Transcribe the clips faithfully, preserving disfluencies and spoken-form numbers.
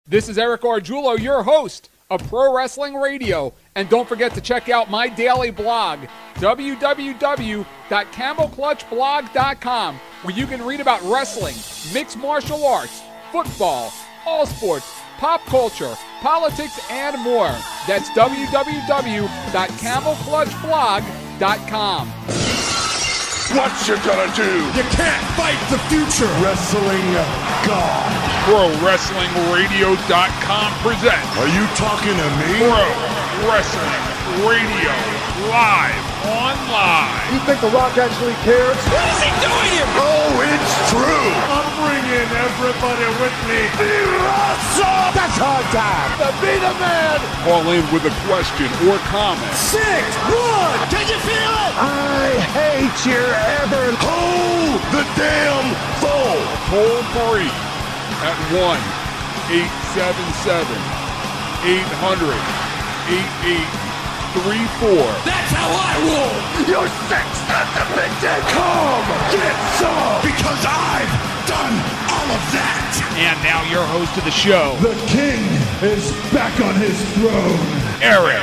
This is Eric Argiulo, your host of Pro Wrestling Radio. And don't forget to check out my daily blog, w w w dot camel clutch blog dot com, where you can read about wrestling, mixed martial arts, football, all sports, pop culture, politics, and more. That's w w w dot camel clutch blog dot com. What you gonna do? You can't fight the future. Wrestling God. Pro Wrestling Radio dot com presents. Are you talking to me? Pro Wrestling Radio live on live. You think The Rock actually cares? What is he doing here? Oh, it's true. I'm bringing everybody with me. The Russell. That's hard time. To be the man. Call in with a question or comment. Six, one. Can you feel it? I hate your ever. Hold the damn phone. Toll free at one eight seven seven, eight hundred, eighty-eight thirty-four. That's how I roll. You're sex at the big dead. Come get some. Because I've done all of that. And now your host of the show, The king is back on his throne. Eric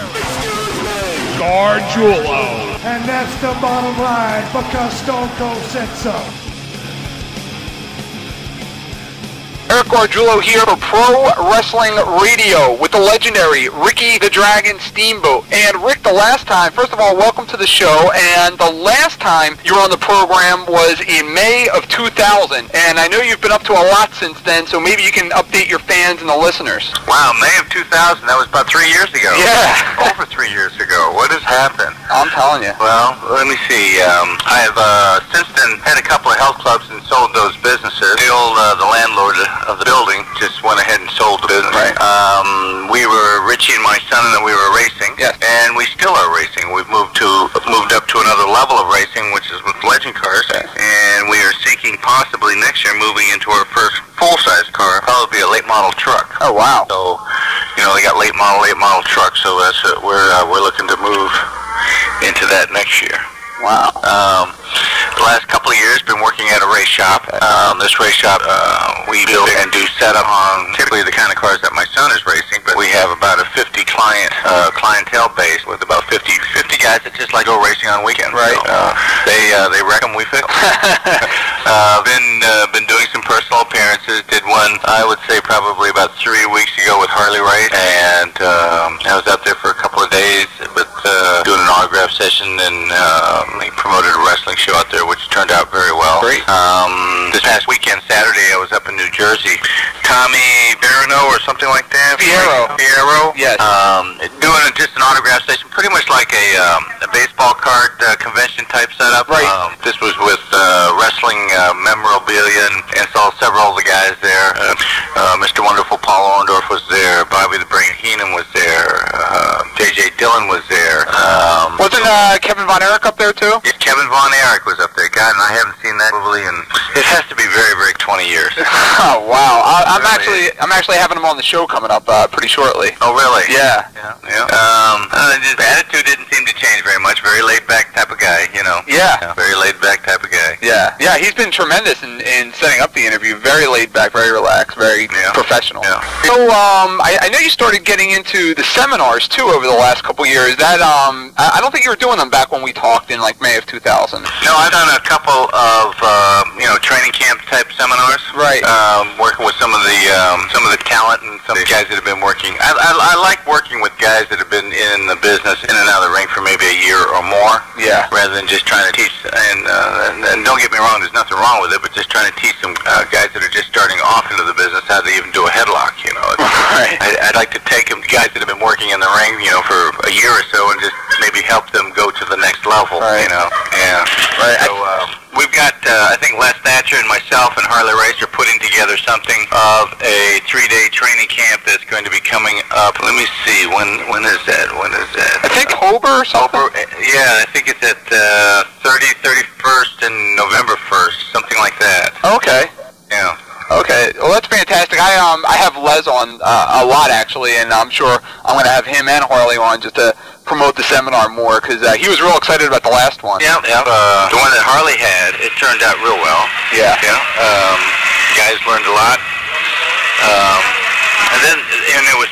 Gargiulo. And that's the bottom line because Stone Cold said so. Eric Gargiulo here for Pro Wrestling Radio with the legendary Ricky the Dragon Steamboat. And Rick, the last time, first of all, welcome to the show. And the last time you were on the program was in May of two thousand. And I know you've been up to a lot since then, so maybe you can update your fans and the listeners. Wow, May of two thousand, that was about three years ago. Yeah. Over three years ago. What has happened? I'm telling you. Well, let me see. Um, I've uh, since then had a couple of health clubs and sold those businesses. The old, uh, the landlord of the building just went ahead and sold the business. Right. Um, we were, Richie and my son, and we were racing. Yes. And we still are racing. We've moved to moved up to another level of racing, which is with legend cars. Okay. And we are seeking possibly next year moving into our first full-size car, probably a late model truck. Oh, wow. So, you know, they got late model, late model trucks, so that's uh, we're uh, we're looking to move into that next year. Wow. Um, the last couple of years, been working at a race shop. Um, this race shop, uh, we build and do setup on typically the kind of cars that my son is racing, but we have about a fifty client uh, clientele base with about fifty, fifty guys that just like go racing on weekends. Right. So, uh, they uh, they wreck them, we fix them. uh, been uh, been doing some personal appearances. Did one, I would say, probably about three weeks ago with Harley Race, and um, I was out there for a couple of days, but uh, doing an autograph session, and uh, they promoted a wrestling show out there, which turned out very well. Great. Um, this past weekend, Saturday, I was up in New Jersey. Tommy Barano or something like that. Fiero. Fiero. Yes. Um, doing a, just an autograph session, pretty much like a, um, a baseball card uh, convention type setup. Right. Um, this was with uh, wrestling uh, memorabilia, and, and saw several of the guys there. Uh, uh, Mister Wonderful Paul Orndorff was there. Bobby the Brain Heenan was there. Uh, J J Dillon was there. Um, Wasn't uh, Kevin Von Erich up there, too? Yeah, Kevin Von Erich was up there. God, and I haven't seen that probably in, it has to be very, very twenty years. Oh, wow. I, I'm Really? actually I'm actually having him on the show coming up uh, pretty shortly. Oh, really? Yeah. Yeah, yeah. Um, uh, his attitude didn't seem to change very much. Very laid-back type of guy, you know. Yeah. Yeah, very laid-back type of guy. Yeah, yeah, he's been tremendous in, in setting up the interview. Very laid back, very relaxed, very Yeah. professional. Yeah. So, um, I, I know you started getting into the seminars too over the last couple years. That, um, I, I don't think you were doing them back when we talked in like May of two thousand. No, I've done a couple of uh, you know training camp type seminars. Right. Um, working with some of the um, some of the talent and some of the guys that have been working. I, I, I like working with guys that have been in the business in and out of the ring for maybe a year or more. Yeah. Rather than just trying to teach. And, uh, and, and don't get me wrong, there's nothing wrong with it, but just trying to teach some uh, guys that are just starting off into the business how to even do a headlock. You know. Right. I, I'd like to take them guys that have been working in the ring, you know, for a year or so, and just maybe help them go to the next level. Right. You know. Yeah. Right. So um, we've got, uh, I think Les Thatcher and myself and Harley Race are putting together something of a three-day training camp that's going to be coming up. Let me see. When when is that? When is that? I think October or something. October, yeah, I think it's at uh, thirtieth, thirty-first, and November first, something like that. Okay. Yeah. Okay, well that's fantastic. I um I have Les on uh, a lot actually, and I'm sure I'm going to have him and Harley on just to promote the seminar more because uh, he was real excited about the last one. Yeah, yeah. Uh, the one that Harley had, it turned out real well. Yeah. Yeah. Um, guys learned a lot. Um,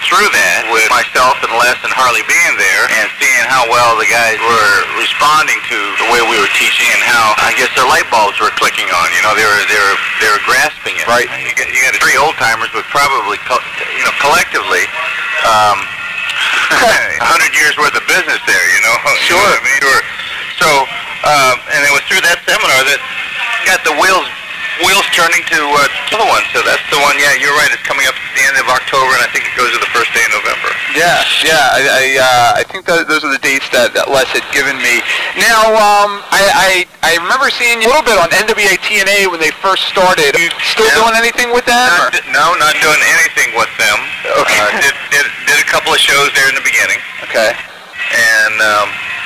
through that with myself and Les and Harley being there and seeing how well the guys were responding to the way we were teaching and how, I guess, their light bulbs were clicking on. You know, they were they were they were grasping it. Right. You got, you got three old timers with probably, you know, collectively, um, a hundred years worth of business there. You know. Sure. You know what I mean? Sure. So, um, and it was through that seminar that got the wheels. Wheels turning to uh, other one, so that's the one. Yeah, you're right. It's coming up at the end of October, and I think it goes to the first day of November. Yeah, yeah. I I, uh, I think that those are the dates that, that Les had given me. Now, um, I, I I remember seeing you a little bit on N W A T N A when they first started. Are you still Yeah. doing anything with them? Not d- no, not doing anything with them. Okay. Uh, did, did did a couple of shows there in the beginning, Okay. and um,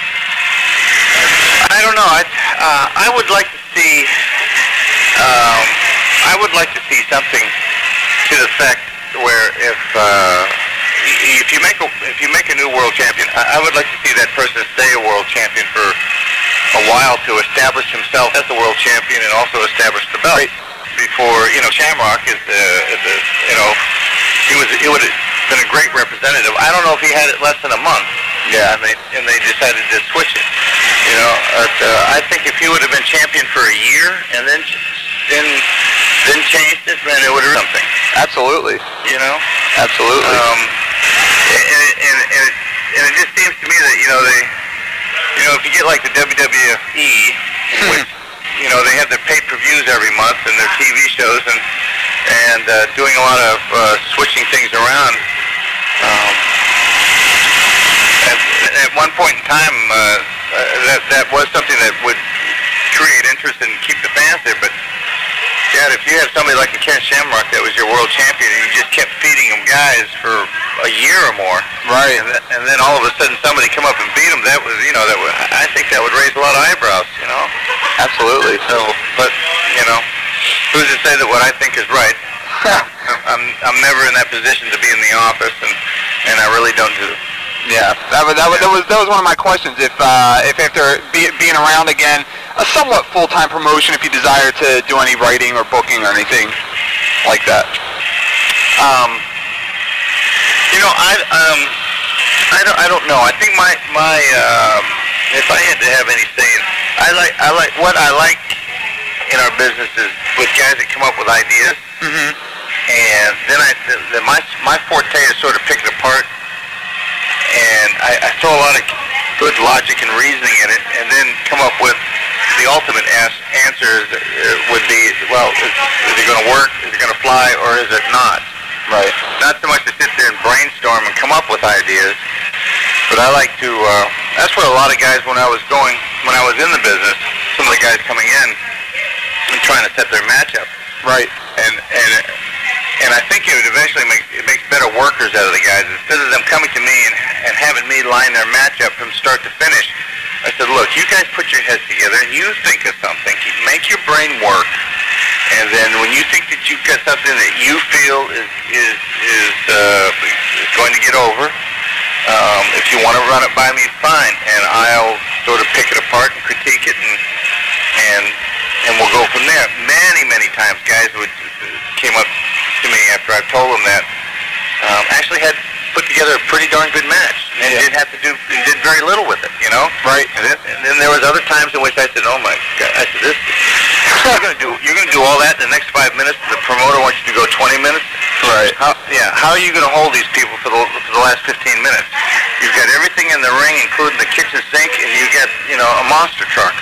I don't know. I uh, I would like to see. Um, I would like to see something to the effect where if uh, if you make a if you make a new world champion, I, I would like to see that person stay a world champion for a while to establish himself as a world champion and also establish the belt. Right. Before, you know, Shamrock is the, is the you know he was he would have been a great representative. I don't know if he had it less than a month. Yeah, and they and they decided to switch it. You know, but, uh, I think if he would have been champion for a year and then then then changed it, then it would have been something. Absolutely. You know. Absolutely. Um, and, and, and, and, it, and it just seems to me that, you know, they, you know, if you get like the W W E, which, you know, they have their pay-per-views every month and their T V shows and, and uh, doing a lot of uh, switching things around. Um, at, at one point in time, uh, uh, that, that was something that would create interest and keep the fans there, but yeah, if you had somebody like a Ken Shamrock that was your world champion and you just kept feeding him guys for a year or more, right, and, th- and then all of a sudden somebody come up and beat him, that was, you know, that would, I think that would raise a lot of eyebrows, you know. Absolutely. So, but you know, who's to say that what I think is right? I'm I'm never in that position to be in the office, and and I really don't do. Yeah, that was that was that was, that was one of my questions. If uh, if after be, being around again, a somewhat full-time promotion, if you desire to do any writing or booking or anything like that. Um, you know, I um, I don't I don't know. I think my my um, if I had to have any say, I like I like what I like in our business is with guys that come up with ideas, Mm-hmm. and then I then my my forte is sort of pick it apart. And I, I throw a lot of good logic and reasoning in it, and then come up with the ultimate as- answer is, uh, would be, well, is, is it going to work, is it going to fly, or is it not? Right. Not so much to sit there and brainstorm and come up with ideas, but I like to, uh, that's what a lot of guys, when I was going, when I was in the business, some of the guys coming in and trying to set their matchup. Right. And, and, And I think it would eventually make it makes better workers out of the guys. Instead of them coming to me and, and having me line their matchup from start to finish, I said, look, you guys put your heads together and you think of something. Make your brain work. And then when you think that you've got something that you feel is is is, uh, is going to get over, um, if you want to run it by me, fine. And I'll sort of pick it apart and critique it, and and and we'll go from there. Many, many times, guys would came up to me after I've told them that, um, actually had put together a pretty darn good match, and yeah. didn't have to do, and did very little with it, you know. Right. And then, and then there was other times in which I said, "Oh my God!" I said, "This, you're gonna do, you're gonna do all that in the next five minutes. The promoter wants you to go twenty minutes. Right. How, yeah. How are you gonna hold these people for the for the last fifteen minutes? You've got everything in the ring, including the kitchen sink, and you got, you know, a monster truck.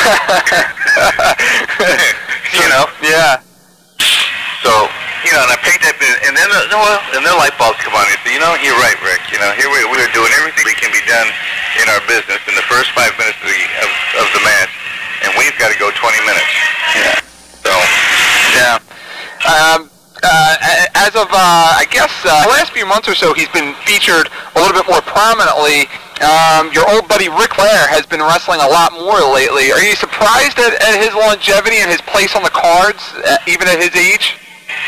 You know. Yeah. So, you know, and I picked up, and then, uh, well, and then light bulbs come on. And say, you know, you're right, Rick. You know, here we, we are doing everything that can be done in our business in the first five minutes of the, of, of the match, and we've got to go twenty minutes. Yeah. So. Yeah. Um, uh, as of, uh, I guess, uh, the last few months or so, he's been featured a little bit more prominently. Um, your old buddy Ric Flair has been wrestling a lot more lately. Are you surprised at, at his longevity and his place on the cards, uh, even at his age?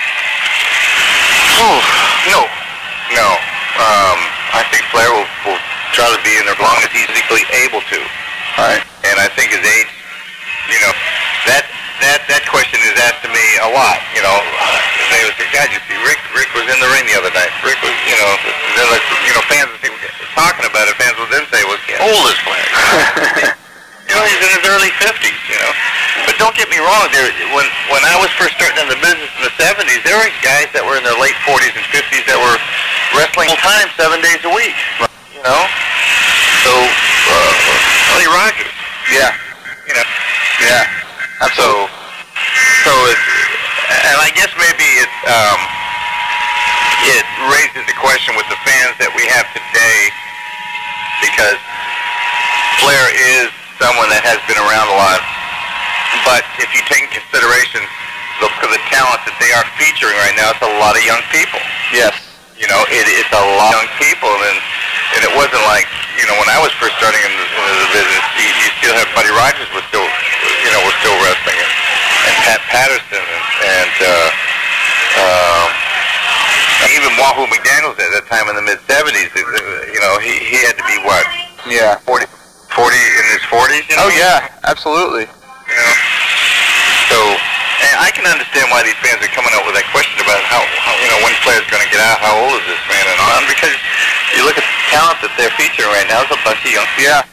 Oh, no. No. Um, I think Flair will, will try to be in there as long as he's physically able to. Right. And I think his age, you know, that that that question is asked to me a lot. You know, they would say, God, you see, Rick Rick was in the ring the other night. Rick was, you know, me wrong. There, when when I was first starting in the business in the seventies, there were guys that were in their late forties and fifties that were wrestling full time, seven days a week. You know, so uh, Johnny Rogers. Yeah. You know. Yeah. So, so it's, and I guess maybe it um, it raises the question with the fans that we have today, because Flair is someone that has been around a lot. But if you take into consideration the, the talent that they are featuring right now, it's a lot of young people. Yes. You know, it, it's a lot of young people, and and it wasn't like, you know, when I was first starting in the, in the business, you, you still have Buddy Rogers was still, you know, was still wrestling, and, and Pat Patterson, and, and uh, um, even Wahoo McDaniels at that time in the mid seventies. You know, he he had to be what? Yeah. forty, forty in his forties. You know? Oh yeah, absolutely. You know, so and I can understand why these fans are coming up with that question about how, how you know, when Flair's going to get out, how old is this man, and on, because you look at the talent that they're featuring right now, it's a bunch of young people. Yeah.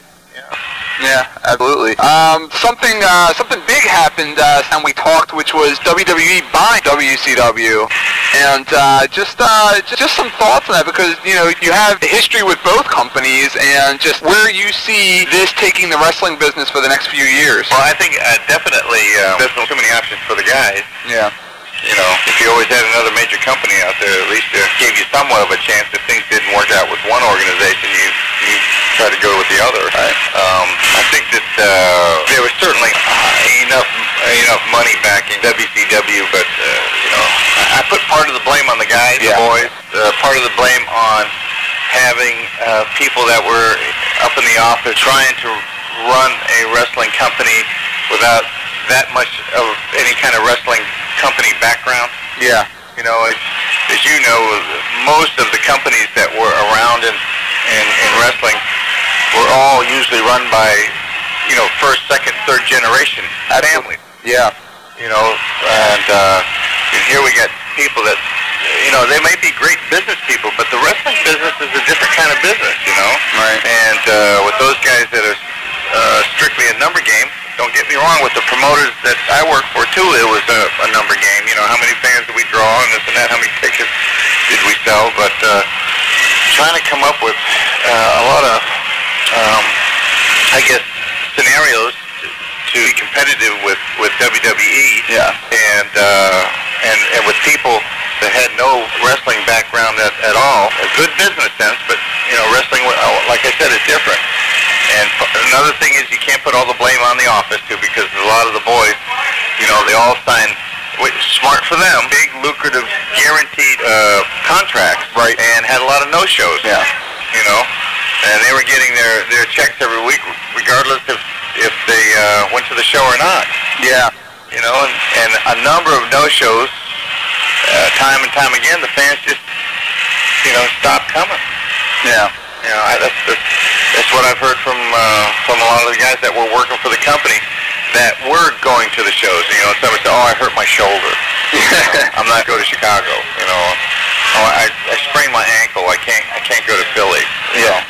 Yeah, absolutely. Um, something uh, something big happened, uh, and we talked, which was W W E buying W C W, and uh, just uh, just some thoughts on that, because you know you have a history with both companies, and just where you see this taking the wrestling business for the next few years. Well, I think uh, definitely uh, there's no too many options for the guys. Yeah. You know, if you always had another major company out there, at least it gave you somewhat of a chance. If things didn't work out with one organization, you you try to go with the other. Right. Um, I think that uh, there was certainly uh, enough enough money backing W C W, but uh, you know, I, I put part of the blame on the guys, Yeah. the boys, uh, part of the blame on having uh, people that were up in the office trying to run a wrestling company without that much of any kind of wrestling company background. Yeah. You know, as, as you know, most of the companies that were around in, in, in wrestling were all usually run by, you know, first, second, third generation families. Yeah. You know, and, uh, and here we got people that, you know, they may be great business people, but the wrestling business is a different kind of business, you know? Right. And uh, with those guys that are uh, strictly a number game, don't get me wrong, with the promoters that I work for, too, it was a, a number game. You know, how many fans did we draw, and this and that, how many tickets did we sell? But uh, trying to come up with uh, a lot of, um, I guess, scenarios to, to be competitive with, with W W E. Yeah. And, uh, and, and with people that had no wrestling background at, at all. A good business sense, but, you know, wrestling, like I said, is different. And another thing is you can't put all the blame on the office, too, because a lot of the boys, you know, they all sign, smart for them, big, lucrative, guaranteed uh, contracts, right, and had a lot of no-shows. Yeah. You know, and they were getting their, their checks every week, regardless if, if they uh, went to the show or not. Yeah. You know, and, and a number of no-shows, uh, time and time again, the fans just, you know, stopped coming. Yeah. You know, I, that's, that's that's what I've heard from uh, from a lot of the guys that were working for the company that were going to the shows. You know, someone said, "Oh, I hurt my shoulder. You know, I'm not going to Chicago. You know, oh, I I sprained my ankle. I can't I can't go to Philly." You Yeah.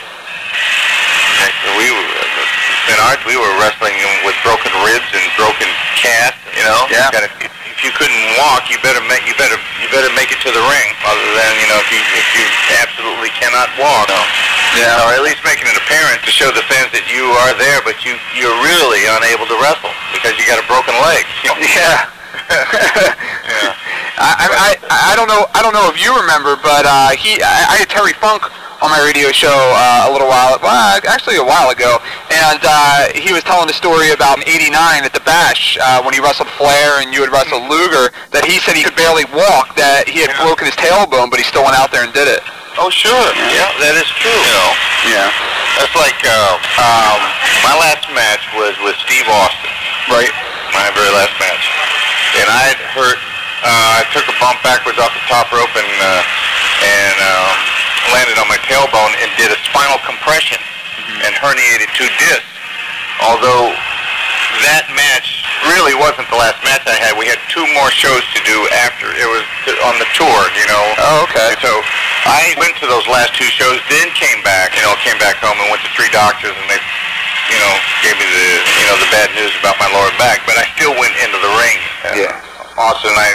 know? We were in art. We were wrestling with broken ribs and broken casts. You know. Yeah. You gotta, if you couldn't walk, you better make you better you better make it to the ring. Other than, you know, if you if you absolutely cannot walk. You know? Yeah. Or at least making an appearance to show the fans that you are there, but you you're really unable to wrestle because you got a broken leg. You know? Yeah. Yeah. I, I I don't know I don't know if you remember, but uh, he I, I had Terry Funk on my radio show uh, a little while, well, actually a while ago, and uh, he was telling the story about in eighty-nine at the Bash uh, when he wrestled Flair and you had wrestled Luger, that he said he could barely walk, that he had Yeah. broken his tailbone, but he still went out there and did it. Oh, sure. Yeah, that is true. You know, Yeah. that's like uh, um, my last match was with Steve Austin. Right. My very last match, and I had hurt. Uh, I took a bump backwards off the top rope and uh, and um, landed on my tailbone and did a spinal compression mm-hmm. and herniated two discs. Although that match really wasn't the last match I had. We had two more shows to do after. It was on the tour, you know. Oh, okay. And so I went to those last two shows, then came back, you know, came back home and went to three doctors, and they you know, gave me the, you know, the bad news about my lower back, but I still went into the ring. Yeah. Austin and I,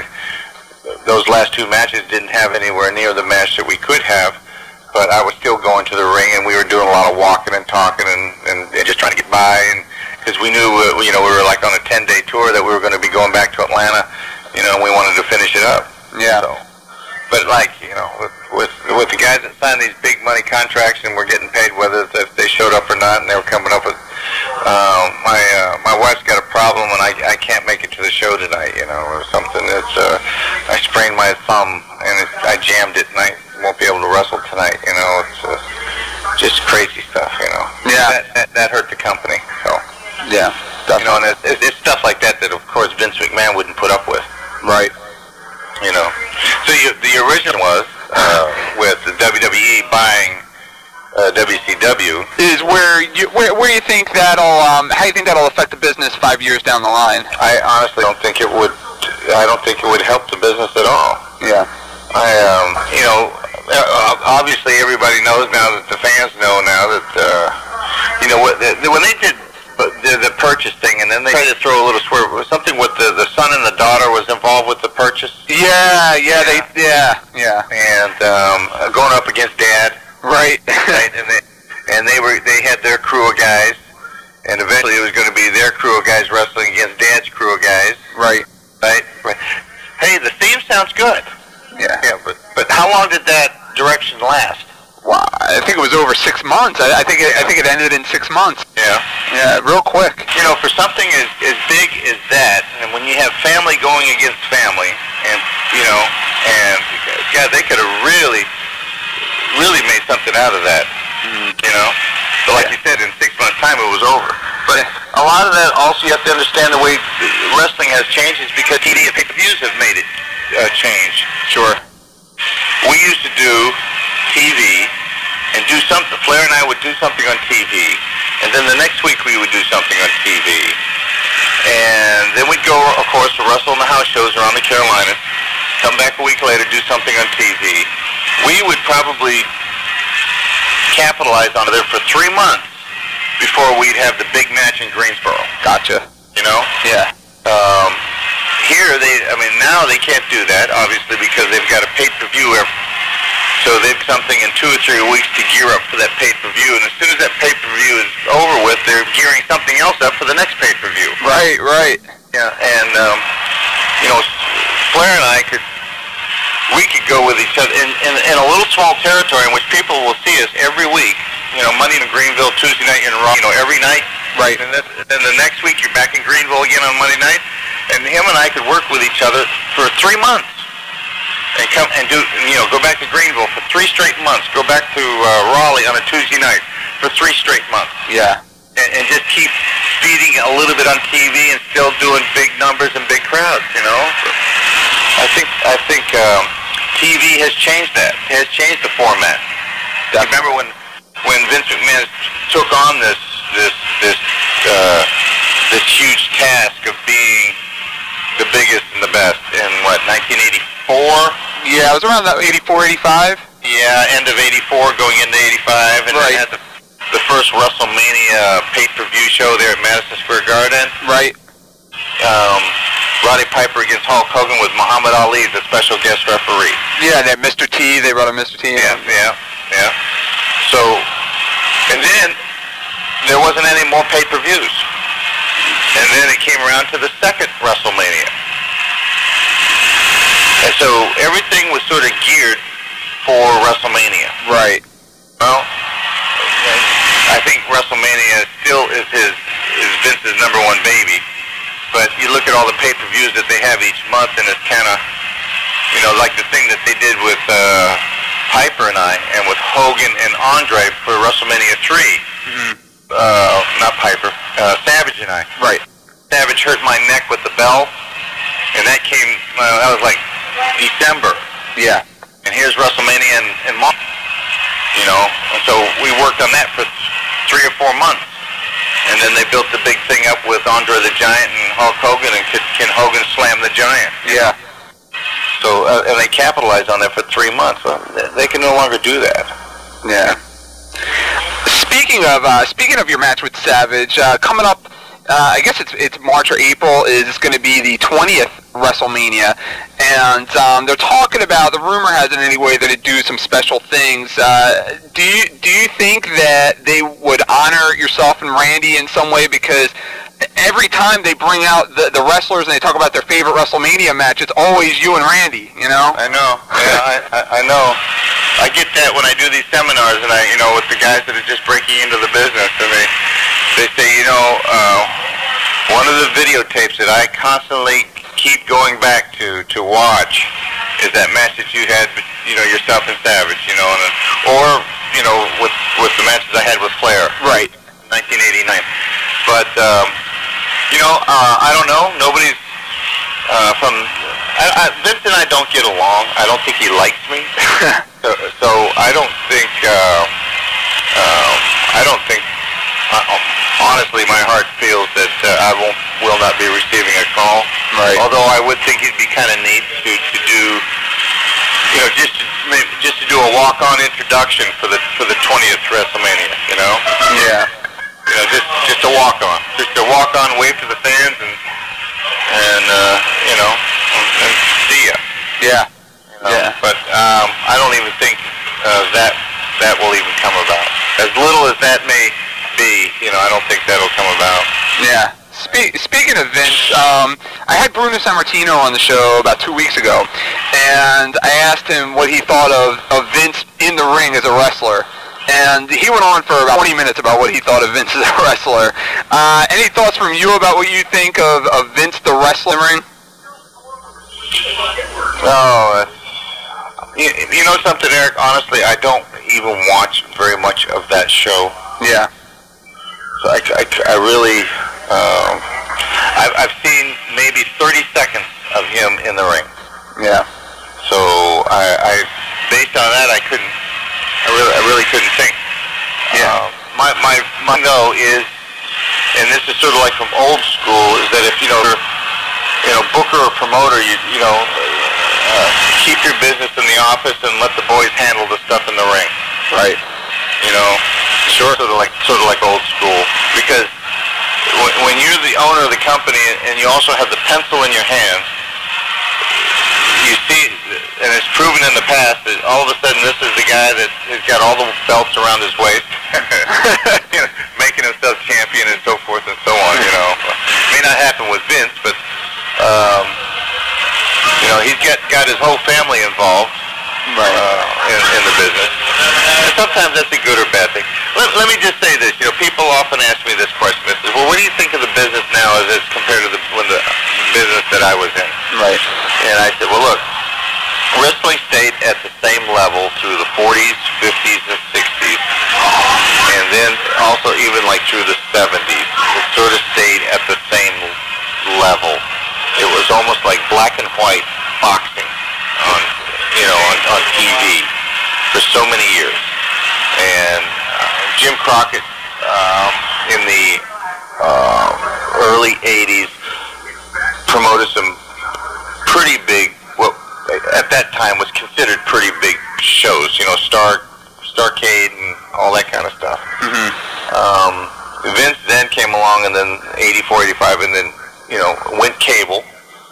those last two matches didn't have anywhere near the match that we could have, but I was still going to the ring, and we were doing a lot of walking and talking and, and, and just trying to get by, and because we knew, uh, you know, we were like on a ten-day tour that we were going to be going back to Atlanta, you know, and we wanted to finish it up. Yeah. So, but like, you know, with, with with the guys that signed these big money contracts and were getting paid whether if they showed up or not, and they were coming up with, um, my uh, my wife's got a problem and I, I can't make it to the show tonight, you know, or something. It's uh, I sprained my thumb and it, I jammed it and I won't be able to wrestle tonight, you know. It's uh, just crazy stuff, you know. Yeah. That, that, that hurt the company, so. Yeah. You know, and it's, it's stuff like that that, of course, Vince McMahon wouldn't put up with. Right. You know. So you, the original was uh, with the W W E buying uh, W C W. Is where you where where you think that'll um how you think that'll affect the business five years down the line? I honestly don't think it would. I don't think it would help the business at all. Yeah. I um you know uh, obviously everybody knows now that the fans know now that uh, you know what when they did. The, the purchase thing, and then they tried to throw a little swerve. It was something with the, the son and the daughter was involved with the purchase. Yeah, yeah, they, yeah, yeah. And um, going up against Dad, right? Right, and they and they were they had their crew of guys, and eventually it was going to be their crew of guys wrestling against Dad's crew of guys. Right, right. Right. Hey, the theme sounds good. Yeah, yeah, but but how long did that direction last? Well, I think it was over six months. I, I think it, I think it ended in six months. Yeah. Yeah, real quick. You know, for something as as big as that, and when you have family going against family, and you know, and God, they could have really, really made something out of that. Mm. You know, so like yeah. you said, in six months' time, it was over. But a lot of that also you have to understand the way wrestling has changed is because T V and pay-per-views have made it uh, change. Sure. We used to do T V and do something. Flair and I would do something on T V, and then the next week we would do something on T V, and then we'd go, of course, to wrestle in the house shows around the Carolinas. Come back a week later, do something on T V. We would probably capitalize on it there for three months before we'd have the big match in Greensboro. Gotcha. You know? Yeah. Um, here, they, I mean, now they can't do that, obviously, because they've got a pay-per-view every. So they've something in two or three weeks to gear up for that pay-per-view, and as soon as that pay-per-view is over with, they're gearing something else up for the next pay-per-view. Right, right. Yeah, and um, you know, Flair and I could, we could go with each other in, in, in a little small territory in which people will see us every week. You know, Monday in Greenville, Tuesday night in Raw. You know, every night. Right. And then, then the next week you're back in Greenville again on Monday night, and him and I could work with each other for three months. And come and do, you know, go back to Greenville for three straight months. Go back to uh, Raleigh on a Tuesday night for three straight months. Yeah. And, and just keep feeding a little bit on T V and still doing big numbers and big crowds. You know. So I think I think um, T V has changed that. It has changed the format. I remember when when Vince McMahon took on this this this uh, this huge task of being the biggest and the best in what nineteen eighty-four. Yeah, it was around that eighty-four, eighty-five. Yeah, end of eighty-four, going into eighty-five, and right. They had the, the first WrestleMania pay-per-view show there at Madison Square Garden. Right. Um, Roddy Piper against Hulk Hogan with Muhammad Ali as the special guest referee. Yeah, that Mister T, they brought a Mister T in. Yeah, yeah, yeah. So, and then there wasn't any more pay-per-views. And then it came around to the second WrestleMania. And so everything was sort of geared for WrestleMania. Right. Well, I think WrestleMania still is his is Vince's number one baby. But you look at all the pay-per-views that they have each month, and it's kind of, you know, like the thing that they did with uh, Piper and I, and with Hogan and Andre for WrestleMania three. Mm-hmm. Uh, not Piper, uh, Savage and I. Right. Savage hurt my neck with the bell, and that came, uh, that was like December. Yeah. And here's WrestleMania in, in March, you know, and so we worked on that for three or four months. And then they built the big thing up with Andre the Giant and Hulk Hogan, and can Hogan slam the Giant? Yeah. So, uh, and they capitalized on that for three months. Well, they can no longer do that. Yeah. Speaking speaking of uh, speaking of your match with Savage, uh, coming up, uh, I guess it's it's March or April is going to be the twentieth WrestleMania, and um, they're talking about, the rumor has it anyway, that it do some special things. Uh, do you do you think that they would honor yourself and Randy in some way? Because every time they bring out the, the wrestlers and they talk about their favorite WrestleMania match, it's always you and Randy, you know? I know. Yeah, I, I, I know. I get that when I do these seminars, and I, you know, with the guys that are just breaking into the business, and they, they say, you know, uh, one of the videotapes that I constantly keep going back to to watch is that match that you had, you know, yourself and Savage, you know, and, or you know, with with the matches I had with Flair, right, nineteen eighty-nine. But um, you know, uh, I don't know. Nobody's uh, from. I, I, Vince and I don't get along. I don't think he likes me. so, so I don't think. Uh, uh, I don't think. Uh, honestly, my heart feels that uh, I won't, will not be receiving a call. Right. Although I would think it'd be kind of neat to to do. You know, just to, maybe just to do a walk-on introduction for the for the twentieth WrestleMania. You know. Yeah. You know, just just a walk-on, just a walk-on, wave to the fans, and and uh, you know, and see ya. Yeah. You know? Yeah. But um, I don't even think uh, that that will even come about. As little as that may be, you know, I don't think that'll come about. Yeah. Spe- speaking of Vince, um, I had Bruno Sammartino on the show about two weeks ago, and I asked him what he thought of, of Vince in the ring as a wrestler. And he went on for about twenty minutes about what he thought of Vince as a wrestler. Uh, any thoughts from you about what you think of, of Vince the wrestling ring? Oh, uh, you, you know something, Eric? Honestly, I don't even watch very much of that show. Yeah. So I, I, I really, um, I've, I've seen maybe thirty seconds of him in the ring. Yeah. So I, I based on that, I couldn't. I really, I really couldn't think. Yeah. Uh, my, my, my no is, and this is sort of like from old school, is that if you know, you know, booker or promoter, you, you know, uh, keep your business in the office and let the boys handle the stuff in the ring. Right. You know, sure. Sort of like, sort of like old school, because when, when you're the owner of the company and you also have the pencil in your hand, you see, and it's proven in the past that all of a sudden this is the guy that has got all the belts around his waist, you know, making himself champion and so forth and so on. You know, it may not happen with Vince, but um, you know, he's got got his whole family involved, right, uh, in, in the business. And sometimes that's a good or bad thing. Let, let me just say this. You know, people often ask me this question. They say, well, what do you think of the business now as it's compared to the when the business that I was in? Right. And I said, well, look, wrestling stayed at the same level through the forties, fifties, and sixties. And then also even like through the seventies. It sort of stayed at the same level. It was almost like black and white boxing on, you know, on, on T V for so many years. And uh, Jim Crockett um, in the uh, early eighties promoted some pretty big, what at that time was considered pretty big shows, you know, Star, Starcade and all that kind of stuff. Mm-hmm. Um, Vince then came along, and then eighty-four, eighty-five, and then, you know, went cable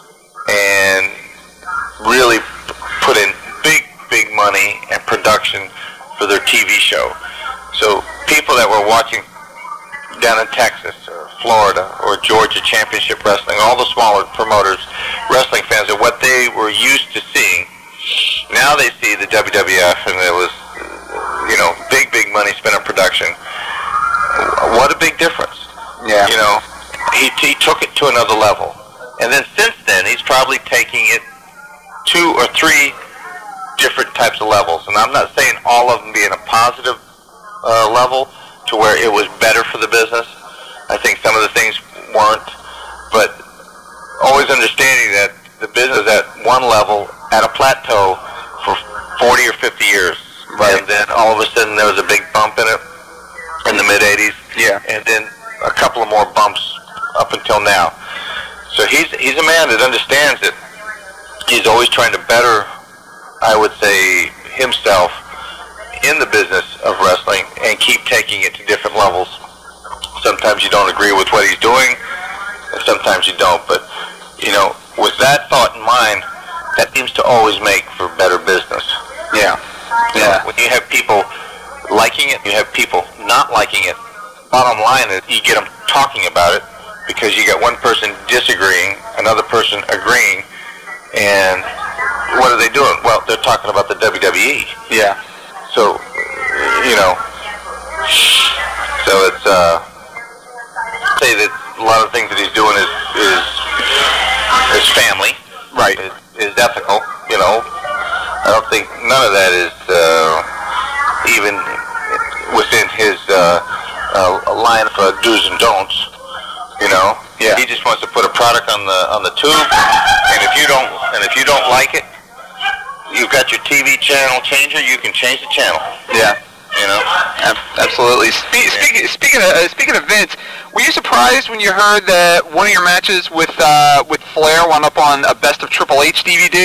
and really put in big, big money and production for their T V show. So people that were watching down in Texas or Florida or Georgia Championship Wrestling, all the smaller promoters, wrestling fans, are what they were used to seeing. Now they see the W W F, and it was, you know, big, big money spent on production. What a big difference. Yeah. You know, he, he took it to another level. And then since then, he's probably taking it two or three different types of levels. And I'm not saying all of them being a positive uh, level to where it was better for the business. I think some of the things weren't. But always understanding that the business is at one level, at a plateau, for forty or fifty years. Right. And then all of a sudden there was a big bump in it in the mid-eighties. Yeah. And then a couple of more bumps up until now. So he's he's a man that understands it. He's always trying to better, I would say, himself in the business of wrestling, and keep taking it to different levels. Sometimes you don't agree with what he's doing, and sometimes you don't. But, you know, with that thought in mind, that seems to always make for better business. Yeah. You know, when you have people liking it, you have people not liking it. Bottom line is you get them talking about it because you got one person disagreeing, another person agreeing, and what are they doing? Well, they're talking about the W W E. Yeah. So, you know, so it's, uh, say that a lot of things that he's doing is, is, is family. Right. Is, is ethical, you know. I don't think none of that is, uh, even within his, uh, uh line of uh, do's and don'ts, you know. Yeah. He just wants to put a product on the, on the tube, and if you don't, and if you don't like it, you've got your T V channel changer. You can change the channel. Yeah, you know, absolutely. Spe- speaking speaking of uh, speaking of Vince, were you surprised when you heard that one of your matches with uh, with Flair wound up on a Best of Triple H D V D?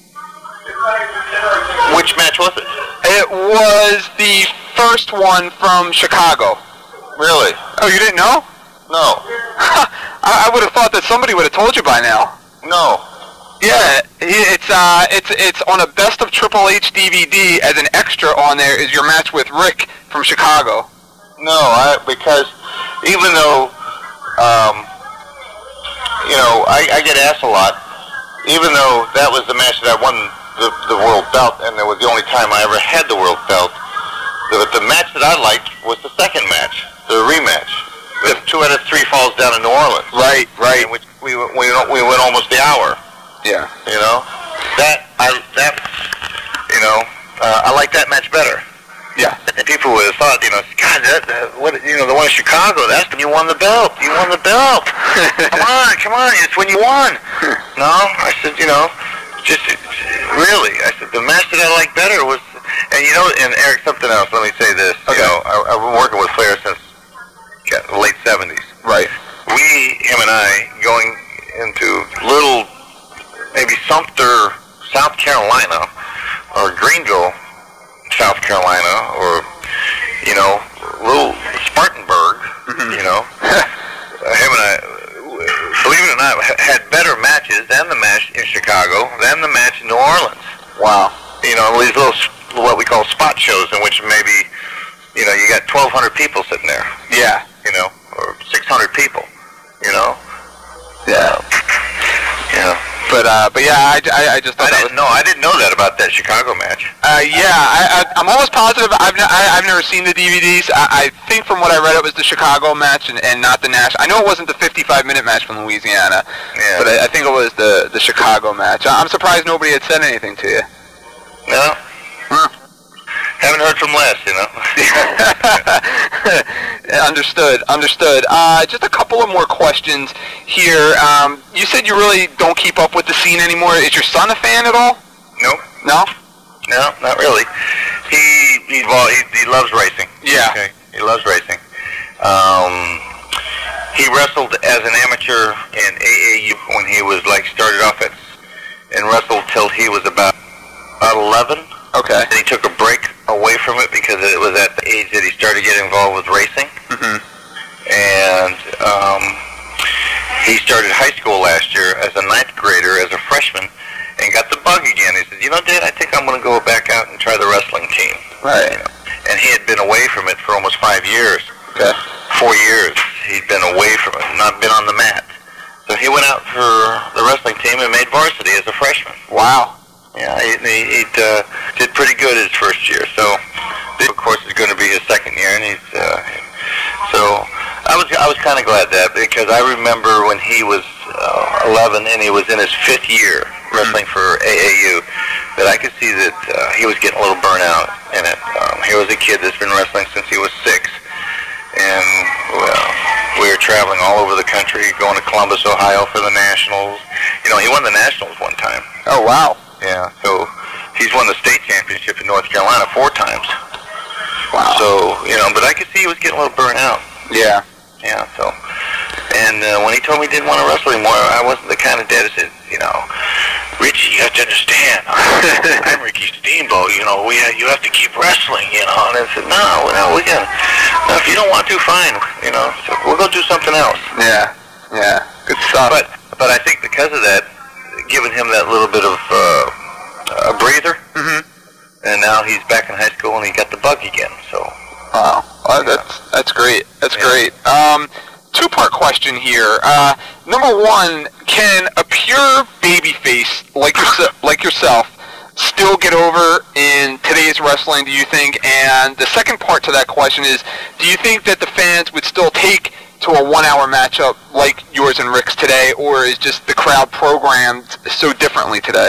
Which match was it? It was the first one from Chicago. Really? Oh, you didn't know? No. I, I would have thought that somebody would have told you by now. No. Yeah, it's uh, it's it's on a Best of Triple H D V D. As an extra on there is your match with Rick from Chicago. No, I, because even though, um, you know, I, I get asked a lot. Even though that was the match that I won the the world belt, and it was the only time I ever had the world belt. The, the match that I liked was the second match, the rematch. The two out of three falls down in New Orleans. Right, right. In which we we we went almost the hour. Yeah. You know, that I that you know uh, I like that match better. Yeah. And people would have thought, you know, God, that, that what you know, the one in Chicago, that's when you won the belt. You won the belt. come on, come on, it's when you won. No, I said, you know, just really, I said the match that I like better was, and you know, and Eric, something else. Let me say this. Okay. You know, I, I've been working with Flair since God, the late seventies. Right. We, him and I, going into little, maybe Sumter, South Carolina, or Greenville, South Carolina, or, you know, little Spartanburg, mm-hmm. you know. Him and I, believe it or not, had better matches than the match in Chicago, than the match in New Orleans. Wow. You know, these little, what we call spot shows, in which maybe, you know, you got twelve hundred people sitting there. Yeah. You know, or six hundred people, you know. Yeah. Yeah. But uh, but yeah, I, I, I just thought I that didn't was... know. I didn't know that about that Chicago match. Uh, yeah, I, I, I'm almost positive. I've n- I, I've never seen the D V Ds. I, I think from what I read, it was the Chicago match and, and not the Nash. I know it wasn't the fifty-five minute match from Louisiana, Yeah. but I, I think it was the the Chicago match. I'm surprised nobody had said anything to you. No. Huh. Haven't heard from Les, you know. Understood, understood. Uh, just a couple of more questions here. Um, you said you really don't keep up with the scene anymore. Is your son a fan at all? Nope. No? No, not really. He he, well, he he loves racing. Yeah. Okay. He loves racing. Um, he wrestled as an amateur in A A U when he was like started off at, and wrestled till he was about about eleven. Okay. And he took a break away from it because it was at the age that he started getting involved with racing. Mm-hmm. And um, he started high school last year as a ninth grader, as a freshman, and got the bug again. He said, you know, Dad, I think I'm going to go back out and try the wrestling team. Right. You know? And he had been away from it for almost five years. Okay. Four years he'd been away from it, not been on the mat. So he went out for the wrestling team and made varsity as a freshman. Wow. Yeah, he, he uh, did pretty good his first year. So this, of course, is going to be his second year, and he's uh, so I was I was kind of glad that, because I remember when he was uh, eleven and he was in his fifth year wrestling for A A U, that I could see that uh, he was getting a little burnout in it. Um, here was a kid that's been wrestling since he was six, and well, we were traveling all over the country, going to Columbus, Ohio for the Nationals. You know, he won the Nationals one time. Oh, wow. Yeah, so he's won the state championship in North Carolina four times. Wow. So, you know, but I could see he was getting a little burnt out. Yeah. Yeah, so. And uh, when he told me he didn't want to wrestle anymore, I wasn't the kind of dad that said, you know, Richie, you have to understand, I'm Ricky Steamboat, you know, we have, you have to keep wrestling, you know. And I said, no, no, we can. No, if you don't want to, fine, you know, so we'll go do something else. Yeah, yeah, good stuff. But, but I think because of that, giving him that little bit of uh, a breather, mm-hmm. and now he's back in high school and he got the bug again, so. Wow, well, that's, that's great, that's yeah. great. Um, two-part question here. Uh, number one, can a pure babyface like, yourse- like yourself still get over in today's wrestling, do you think? And the second part to that question is, do you think that the fans would still take to a one-hour matchup like yours and Rick's today, or is just the crowd programmed so differently today?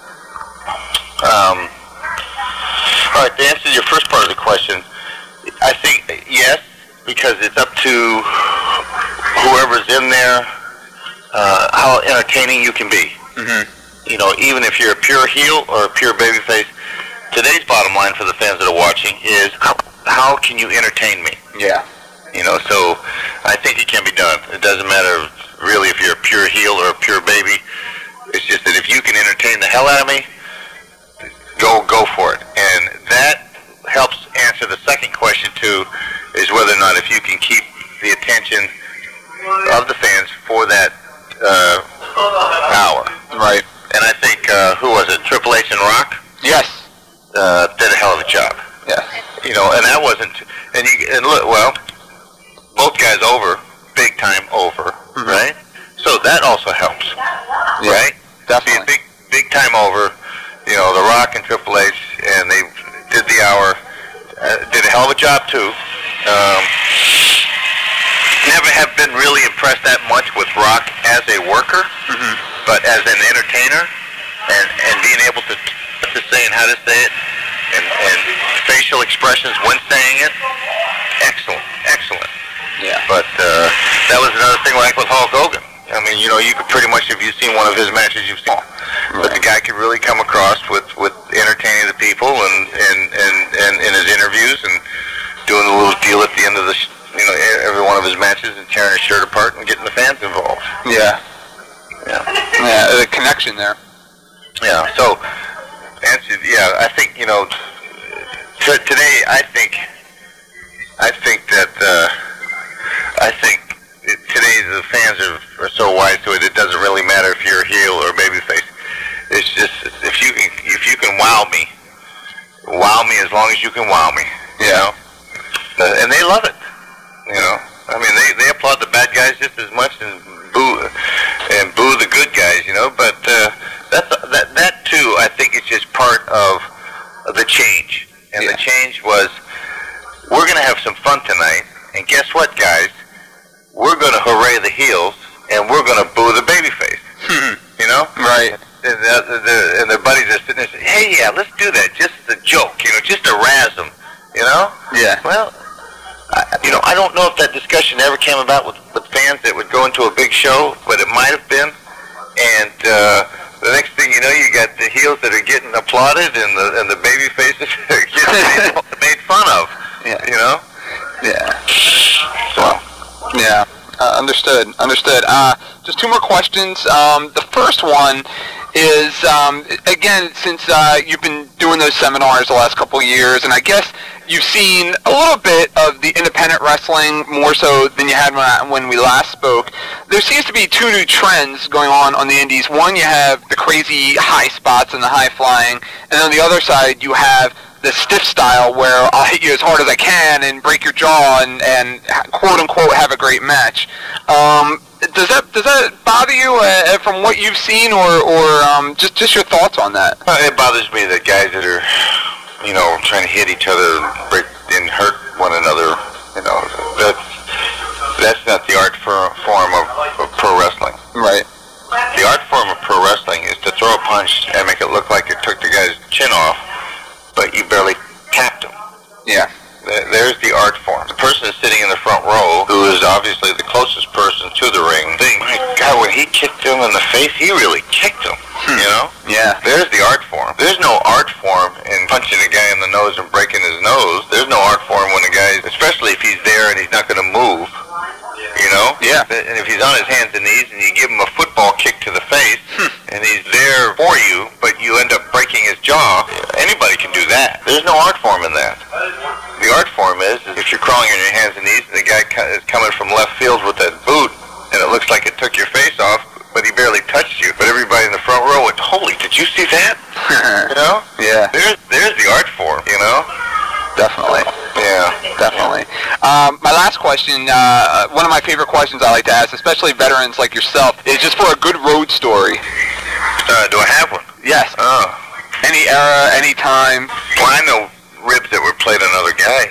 Um, all right, to answer your first part of the question, I think yes, because it's up to whoever's in there, uh, how entertaining you can be. Mm-hmm. You know, even if you're a pure heel or a pure babyface, today's bottom line for the fans that are watching is how, how can you entertain me? Yeah. You know, so I think it can be done. It doesn't matter really if you're a pure heel or a pure baby. It's just that if you can entertain the hell out of me, go go for it. And that helps answer the second question too, is whether or not if you can keep the attention of the fans for that uh, hour. Right. And I think, uh, who was it, Triple H and Rock? Yes. Uh, did a hell of a job. Yeah. You know, and that wasn't, and you, and look, well, both guys over, big time over, mm-hmm. right? So that also helps, yeah, right? Definitely. Big, big time over, you know, The Rock and Triple H, and they did the hour, uh, did a hell of a job too. Um, never have been really impressed that much with Rock as a worker, mm-hmm. but as an entertainer, and, and being able to, to say and how to say it, and, and facial expressions when saying it, excellent, excellent. Yeah. But uh, that was another thing like with Hulk Hogan. I mean, you know, you could pretty much, if you've seen one of his matches, you've seen. Right. But the guy could really come across with, with entertaining the people and, and, and, and in his interviews and doing the little deal at the end of the, sh- you know, every one of his matches and tearing his shirt apart and getting the fans involved. Yeah. Yeah. Yeah, the connection there. Yeah, so, answer, yeah, I think, you know, t- today, I think, I think that, uh, I think it, today the fans are, are so wise to it, it doesn't really matter if you're a heel or a babyface. It's just, if you can, if you can wow me, wow me as long as you can wow me, you yeah. know? Uh, and they love it, you know? I mean, they, they applaud the bad guys just as much as boo, and boo the good guys, you know? But uh, that's, that, that, too, I think is just part of, of the change. And yeah. the change was, we're going to have some fun tonight, and guess what, guys? We're going to hooray the heels, and we're going to boo the babyface. You know? Right. And, the, the, and their buddies are sitting there saying, hey, yeah, let's do that. Just a joke, you know, just to razz them, you know? Yeah. Well, I, you know, I don't know if that discussion ever came about with, with fans that would go into a big show, but it might have been. And uh, the next thing you know, you got the heels that are getting applauded and the and the baby faces are getting made fun of. Yeah. You know? Yeah. So. Yeah. Uh, understood. Understood. Uh, just two more questions. Um, the first one is, um, again, since uh, you've been doing those seminars the last couple of years, and I guess you've seen a little bit of the independent wrestling more so than you had when, I, when we last spoke. There seems to be two new trends going on on the indies. One, you have the crazy high spots and the high flying, and on the other side, you have the stiff style where I'll hit you as hard as I can and break your jaw and, and quote unquote have a great match. Um, does that does that bother you uh, from what you've seen, or or um, just just your thoughts on that? Well, it bothers me that guys that are, you know, trying to hit each other and break and hurt one another. You know, that's that's not the art for, form of, of pro wrestling. Right. The art form of pro wrestling is to throw a punch and make it look like it took the guy's chin off, but you barely tapped him. Yeah. There's the art form. The person is sitting in the front row, who is obviously the closest person to the ring, thinking, my God, when he kicked him in the face, he really kicked him, hmm. you know? Yeah. There's the art form. There's no art form in punching a guy in the nose and breaking his nose. There's no art form when a guy, especially if he's there and he's not going to move, you know? Yeah. And if he's on his hands and knees and you give him a football kick to the face, hmm. and he's there for you, Anybody can do that. There's no art form in that. The art form is, is if you're crawling on your hands and knees and the guy is coming from left field with that boot and it looks like it took your face off, but he barely touched you. But everybody in the front row went, holy, did you see that? You know? Yeah. There's, there's the art form, you know? Definitely. Yeah. Definitely. Um, my last question, uh, one of my favorite questions I like to ask, especially veterans like yourself, is just for a good road story. Uh, do I have one? Yes. Oh. Any era, any time. Well, I know ribs that were played on other guys.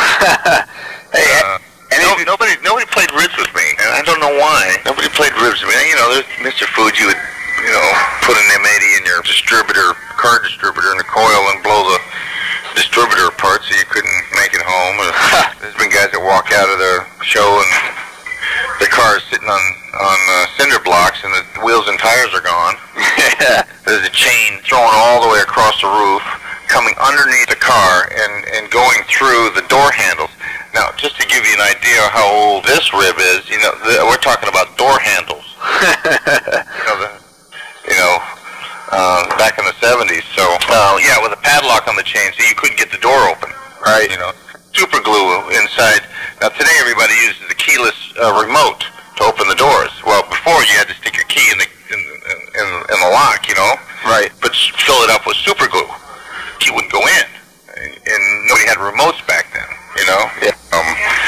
Hey, uh, no, nobody, nobody played ribs with me, and I don't know why. Nobody played ribs with me. You know, there's Mister Fuji would, you know, put an M eighty in your distributor, car distributor, in the coil and blow the distributor apart so you couldn't make it home. There's been guys that walk out of their show and the car is sitting on on uh, cinder blocks and the wheels and tires are gone. There's a chain thrown all the way across the roof, coming underneath the car and, and going through the door handles. Now, just to give you an idea of how old this rib is, you know, the, we're talking about door handles. you know, the, you know uh, back in the seventies. So, uh, yeah, with a padlock on the chain, so you couldn't get the door open. Right. You know, super glue inside. Now, today everybody uses the keyless uh, remote to open the doors. Well, before you had to stick your key in the in, in, in the lock, you know. Right. But fill it up with super glue. Key wouldn't go in, and, and nobody had remotes back then, you know. Yeah. Um.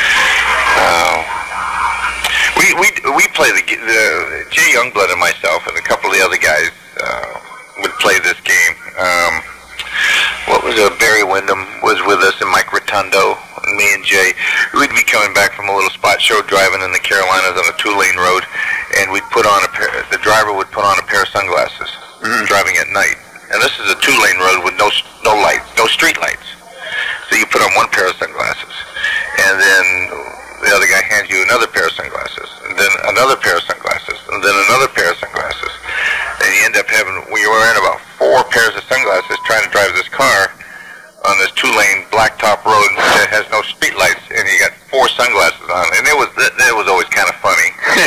Uh, we we we play the the Jay Youngblood and myself and a couple of the other guys uh, would play this game. Um. What was it? Barry Windham was with us, and Mike Rotundo, and me and Jay. We'd be coming back from a little spot show driving in the Carolinas on a two-lane road, and we'd put on a pair, the driver would put on a pair of sunglasses, mm-hmm. driving at night. And this is a two-lane road with no no lights, no street lights. So you put on one pair of sunglasses, and then the other guy hands you another pair of sunglasses, and then another pair of sunglasses, and then another pair of sunglasses. And you end up having, we were in about four pairs of sunglasses trying to drive this car on this two-lane blacktop road that has no street lights, and you got four sunglasses on. And it was it was always kind of funny.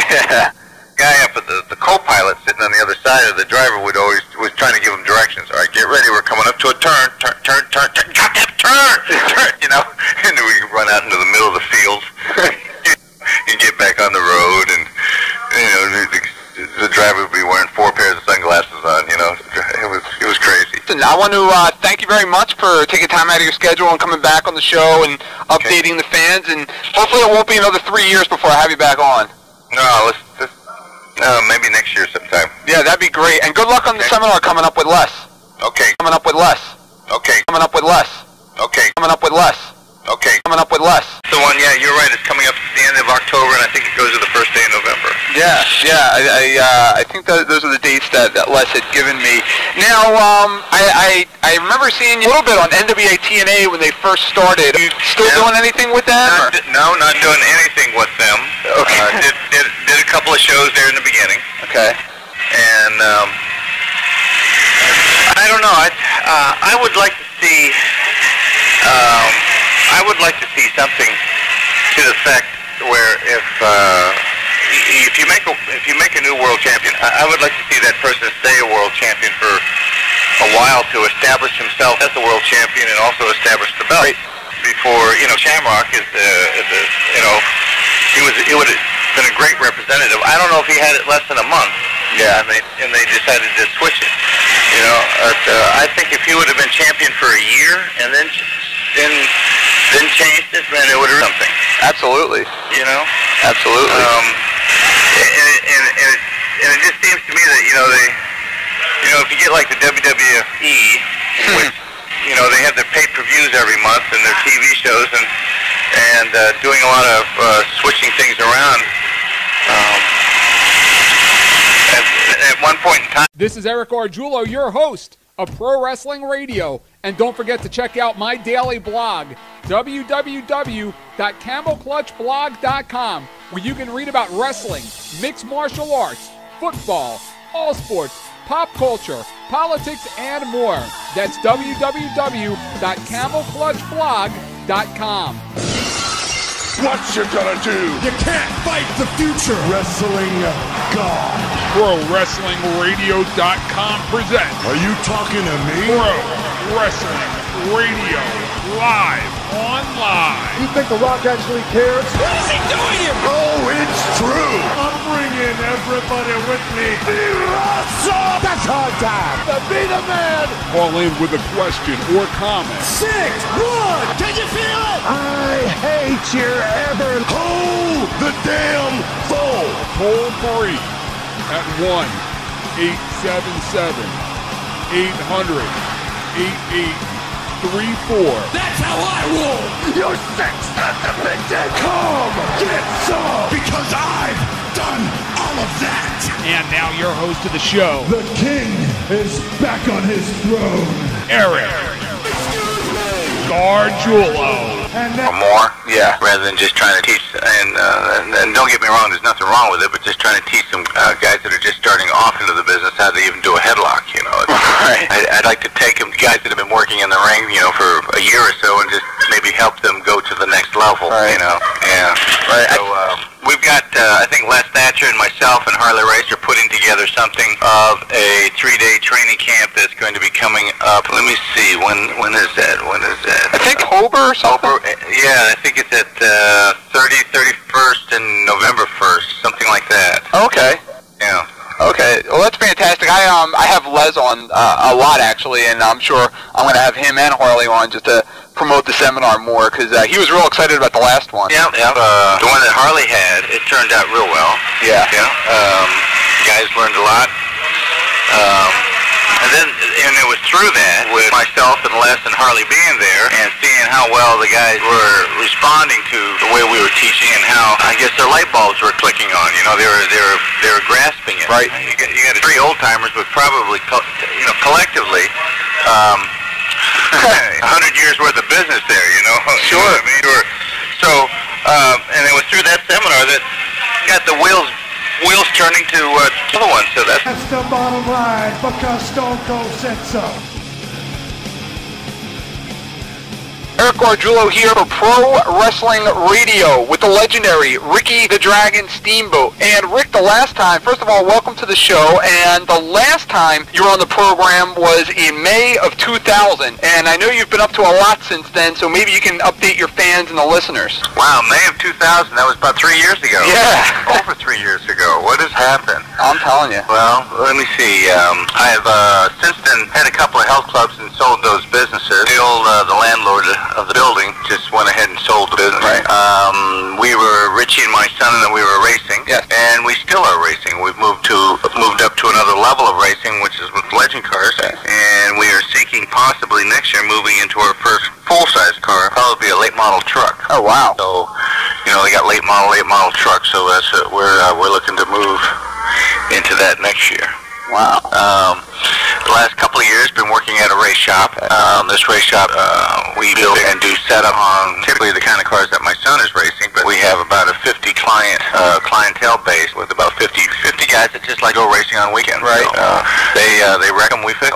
Guy up at the, the co-pilot sitting on the other side of the driver would always was trying to give him directions. All right, get ready. We're coming up to a turn. Turn, turn, turn, turn. Goddamn turn, turn. You know, and then we run out into the middle of the field and get back on the road, and you know, the, the driver would be wearing four pairs of sunglasses on. You know, it was it was crazy. I want to uh, thank you very much for taking time out of your schedule and coming back on the show and updating okay. the fans. And hopefully, it won't be another three years before I have you back on. No, let's. let's Uh, maybe next year sometime. Yeah, that'd be great. And good luck on the okay. seminar coming up with Les. Okay. Coming up with Les. Okay. Coming up with Les. Okay. Coming up with Les. Okay. Coming up with Les. The one, yeah, you're right. It's coming up at the end of October, and I think it goes to the first day of November. Yeah, yeah. I I, uh, I think that those are the dates that, that Les had given me. Now, um, I, I I remember seeing you a little bit on N W A T N A when they first started. Are you still yeah. doing anything with them? Not d- no, not doing anything with them. Okay. Uh, did, did did a couple of shows there in the beginning. Okay. And um, I don't know. I uh, I would like to see. Um, I would like to see something to the effect where if uh, if you make a if you make a new world champion, I, I would like to see that person stay a world champion for a while to establish himself as the world champion and also establish the belt. Right. Before you know, Shamrock is the, is the you know he was he would have been a great representative. I don't know if he had it less than a month. Yeah, and they and they decided to switch it. You know, but, uh, I think if he would have been champion for a year and then then then changed it, then it would have been something. Absolutely. You know. Absolutely. Um, and, and, and, it, and it just seems to me that you know they, you know, if you get like the W W E, which you know they have their pay-per-views every month and their T V shows and and uh, doing a lot of uh, switching things around. Um, at, at one point in time. This is Eric Arjulo, your host of Pro Wrestling Radio. And don't forget to check out my daily blog, w w w dot camel clutch blog dot com, where you can read about wrestling, mixed martial arts, football, all sports, pop culture, politics, and more. That's w w w dot camel clutch blog dot com. What you gonna do? You can't fight the future. Wrestling God. Pro Wrestling Radio dot com presents. Are you talking to me? Pro Wrestling Radio live online. You think The Rock actually cares? What is he doing here? Oh, it's true. I'm bringing everybody with me. Awesome. That's hard time. To be the man. Call in with a question or comment. Six, one. Can you feel it? I hate your ever. Hold the damn phone. Toll free at one eight seven seven eight hundred eighty-eight thirty-four. That's how I roll. You sick son of a bitch. Come get some. Because I've done all of that. And now your host of the show, The king is back on his throne. Eric Gargiulo. And Or now, more, yeah, rather than just trying to teach, and, uh, and, and don't get me wrong, there's nothing wrong with it, but just trying to teach some uh, guys that are just starting off into the business how to even do a headlock, you know. Right. I, I'd like to take them, guys that have been working in the ring, you know, for a year or so, and just maybe help them go to the next level, right. You know. Yeah. Right. So, um, we've got, uh, I think Les Thatcher and myself and Harley Race are putting together something of a three-day training camp that's going to be coming up. Let me see, when when is that? When is that? I think October or something. October, yeah, I think it's at uh, thirtieth, thirty-first, and November first, something like that. Okay. Yeah. Okay, well that's fantastic. I um I have Les on uh, a lot actually, and I'm sure I'm going to have him and Harley on just to promote the seminar more, because uh, he was real excited about the last one. Yeah, yeah. Uh, the one that Harley had, it turned out real well. Yeah. Yeah. Um, guys learned a lot. Um, and then, and it was through that, with myself and Les and Harley being there, and seeing how well the guys were responding to the way we were teaching, and how, I guess, their light bulbs were clicking on. You know, they were they were they were grasping it. Right. You got, you got three old timers, but probably, co- you know, collectively. Um, A hundred years worth of business there, you know. Sure. You know what I mean? Sure. So, um, and it was through that seminar that got the wheels wheels turning to uh, other ones. So that's that's the bottom line, because Stone Cold said so. Eric Gargiulo here for Pro Wrestling Radio with the legendary Ricky the Dragon Steamboat. And Rick, the last time, first of all, welcome to the show. And the last time you were on the program was in May of two thousand. And I know you've been up to a lot since then, so maybe you can update your fans and the listeners. wow, May of two thousand. That was about three years ago. Yeah. Over three years ago. What has happened? I'm telling you. Well, let me see. Um, I've uh, since then had a couple of health clubs and sold those businesses. The old, uh, the landlord of the building just went ahead and sold the business. Right. Um, we were Richie and my son, and we were racing. Yes. And we still are racing. We've moved to moved up to another level of racing, which is with legend cars. Okay. And we are seeking possibly next year moving into our first full-size car, probably a late model truck. Oh, wow. So, you know, they got late model, late model trucks. So that's uh, we're uh, we're looking to move into that next year. Wow. Um, the last couple of years, been working at a race shop. Um, this race shop, uh, we build and do setup on typically the kind of cars that my son is racing, but we have about a fifty client uh, clientele base with about fifty, fifty guys that just like go racing on weekends. Right. So, uh, they uh, they wreck 'em, we fix 'em.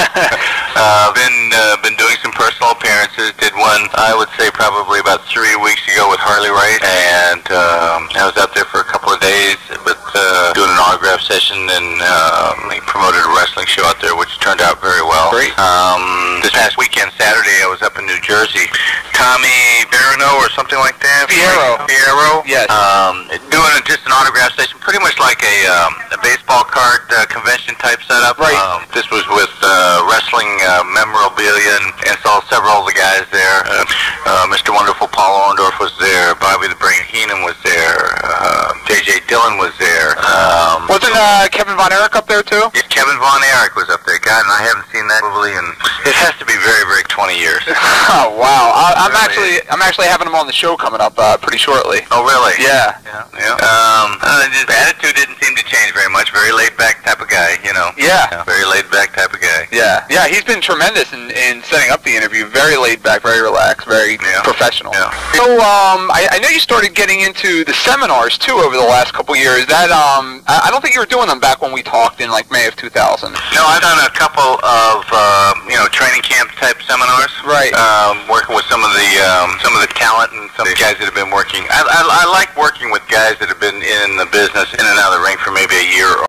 uh, been uh, been doing some personal appearances. Did one, I would say, probably about three weeks ago with Harley Race, and um, I was out there for a couple of days, but uh, doing an autograph session, and uh, they promoted a wrestling show out there, which turned out very well. Great. Um, this past weekend, Saturday, I was up in New Jersey. Tommy Barano or something like that. Fiero. Fiero. Yes. Um, doing a, just an autograph session, pretty much like a, um, a baseball card uh, convention type setup. Right. Um, this was with uh, wrestling uh, memorabilia, and, and saw several of the guys there. Uh, uh, Mister Wonderful Paul Orndorff was there. Bobby the Brain Heenan was there. Uh, J J Dillon was there. Um, Wasn't uh, Kevin Von Erich up there too? yeah, Kevin Von Erich was up there. God, and I haven't seen that probably in, it has to be very, very twenty years. Oh wow! I, I'm Really? actually I'm actually having him on the show coming up uh, pretty shortly. Oh, really? Yeah. Yeah. Yeah. Um, uh, his attitude didn't seem to change very much. Very laid back type of guy, you know. Yeah. Yeah, very laid back type of guy. Yeah. Yeah. He's been tremendous in, in setting up the interview. Very laid back, very relaxed, very Yeah. professional. Yeah. So um, I, I know you started getting into the seminars too over the last couple years. That um, I, I don't think you were doing them back when we talked in like May of two thousand. No, I've done a couple of uh, you know training camp type seminars. Right. Um, working with some of the um, some of the talent and some of the guys that have been working. I, I, I like working with guys that have been in the business in and out of the ring for maybe a year